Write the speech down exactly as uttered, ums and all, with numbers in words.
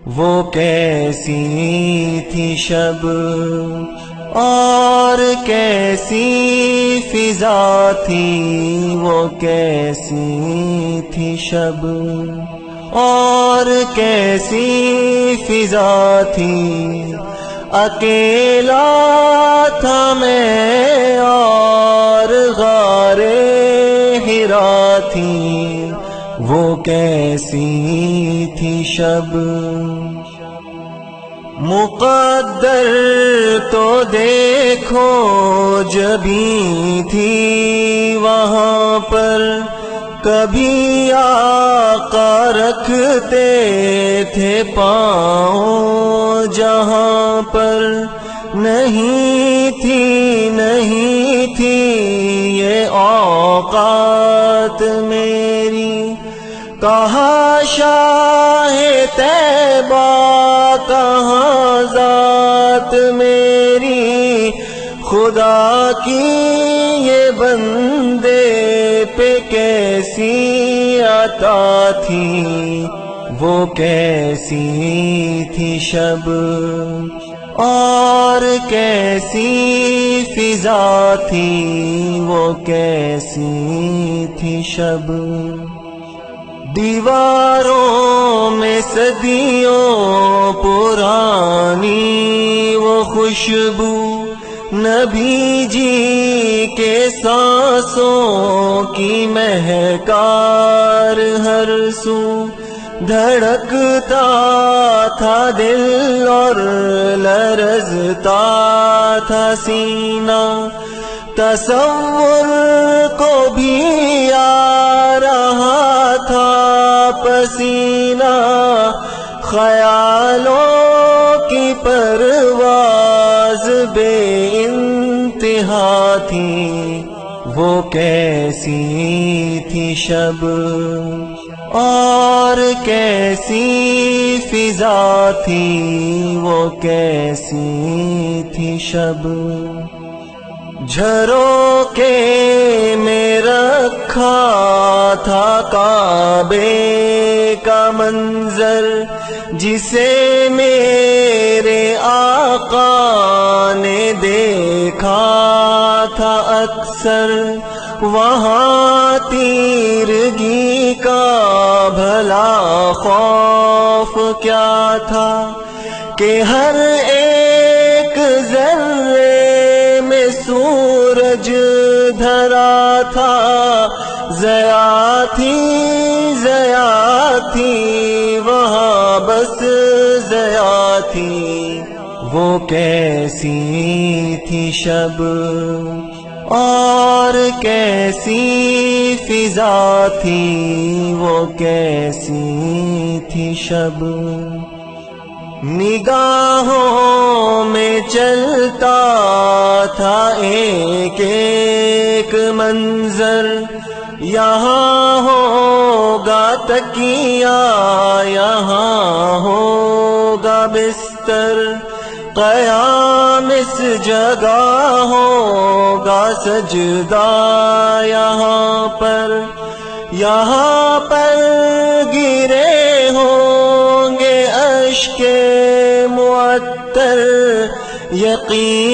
وہ کیسی تھی شب اور کیسی فضا تھی، وہ کیسی تھی شب اور کیسی فضا تھی، اکیلا تھا میں اور غار حرا تھی، وہ کیسی تھی شب۔ مقدر تو دیکھو جبھی تھی وہاں پر، کبھی آقا رکھتے تھے پاؤں جہاں پر، نہیں تھی نہیں تھی یہ اوقات میری، کہاں شاہ طیبہ کہاں ذات میری، خدا کی یہ بندے پہ کیسی عطا تھی، وہ کیسی تھی شب اور کیسی فضا تھی، وہ کیسی تھی شب۔ دیواروں میں صدیوں پرانی وہ خوشبو، نبی جی کے سانسوں کی مہکار ہر سو، دھڑکتا تھا دل اور لرزتا تھا سینہ، تصور کو بھی آ رہا تھا پسینہ، خیالوں کی پرواز بے انتہا تھی، وہ کیسی تھی شب اور کیسی فضا تھی، وہ کیسی تھی شب۔ جھروکے میں رکھا تھا کعبے کا منظر، جسے میرے آقا نے دیکھا تھا اکثر، وہاں تیرگی کا بھلا خوف کیا تھا کہ ہر ایک ذرے میں سورج دھرا تھا، ضیا تھی ضیا تھی وہاں بس ضیا تھی، وہ کیسی تھی شب اور کیسی فضا تھی، وہ کیسی تھی شب۔ نگاہوں میں چلتا تھا ایک ایک منظر، یہاں ہوگا تکیہ یہاں ہوگا بستر، قیام اس جگہ ہوگا سجدہ یہاں پر، یہاں پر گرے ہوں گے اشک معطر، یقین